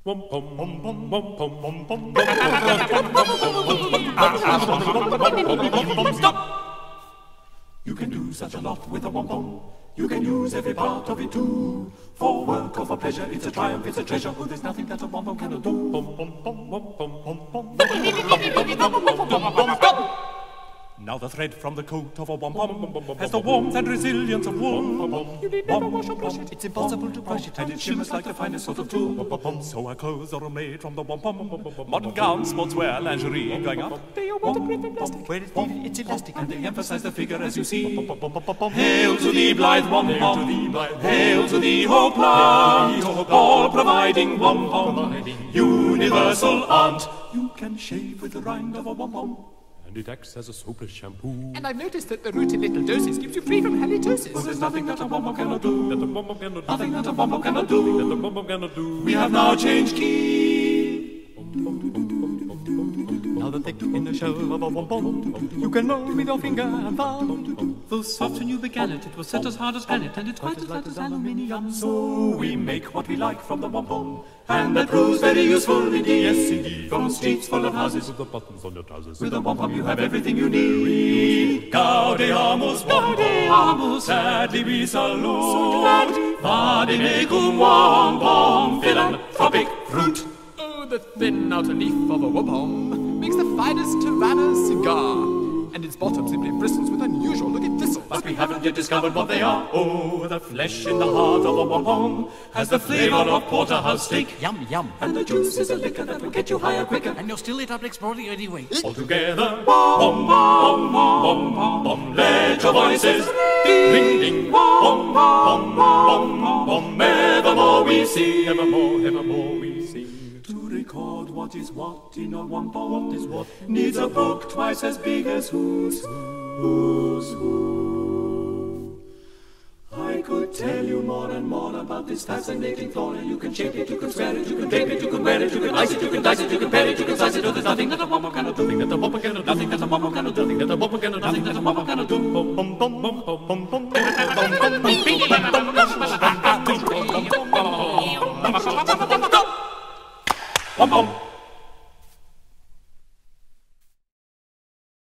You can do such a lot with a WOMPOM. You can use every part of it too. For work or for pleasure, it's a triumph, it's a treasure. Oh, there's nothing that a WOMPOM cannot do. Now the thread from the coat of a WOMPOM has the warmth and resilience of wool. You need never wash or brush it. It's impossible to brush it, and it shimmers like the finest sort of tool. So our clothes are made from the WOMPOM. Modern gowns, sportswear, lingerie going up. They are waterproof and plastic. Where it's needed, it's elastic, and they emphasize the figure as you see. Hail to the blithe WOMPOM. Hail to the hoopla. All providing WOMPOM. Universal aunt. You can shave with the rind of a WOMPOM. And it acts as a soapy shampoo. And I've noticed that the root in little doses keeps you free from halitosis. Well, there's nothing that a WOMPOM cannot do. That the WOMPOM cannot do. Nothing that a WOMPOM cannot do. That the WOMPOM cannot do. We have now changed key. Now the thick in the shell of a WOMPOM you can roll with your finger and thumb. Though soft when you began it, it was set as hard as granite, and it's quite as light as aluminium. So we make what we like from the WOMPOM, and that proves very useful indeed. Yes, indeed. From streets full of houses with the buttons on your trousers. With a WOMPOM you have everything you need. Gaudeamus WOMPOM, sadly we salute. Vade mecum WOMPOM, philanthropic fruit. Oh, the thin outer leaf of a WOMPOM makes the finest Havana cigar. And its bottom simply bristles with unusual looking thistles. But we haven't yet discovered what they are. Oh, the flesh in the heart of a WOMPOM has the flavor of porterhouse steak. Yum, yum. And the juice is a liquor that will get you higher quicker. And you're still lit up exploring anyway. All together, WOMPOM, WOMPOM, WOMPOM. Let your voices ding, ding, WOMPOM, WOMPOM, WOMPOM. Evermore we sing, evermore we sing. To record what is what in a WOMPOM, what is what, needs a book twice as big as who's who. I could tell you more and more about this fascinating flora. You can shape it, you can square it, you can drape it, you can wear it, you can ice it, you can dice it, you can pair it, you can slice it. Oh, there's nothing that a WOMPOM cannot do. Nothing that a WOMPOM cannot do. Nothing that a WOMPOM cannot do. Nothing that a WOMPOM cannot do. Nothing that a WOMPOM cannot do. Bum bum bum bum bum bum bum bum. WOMPOM.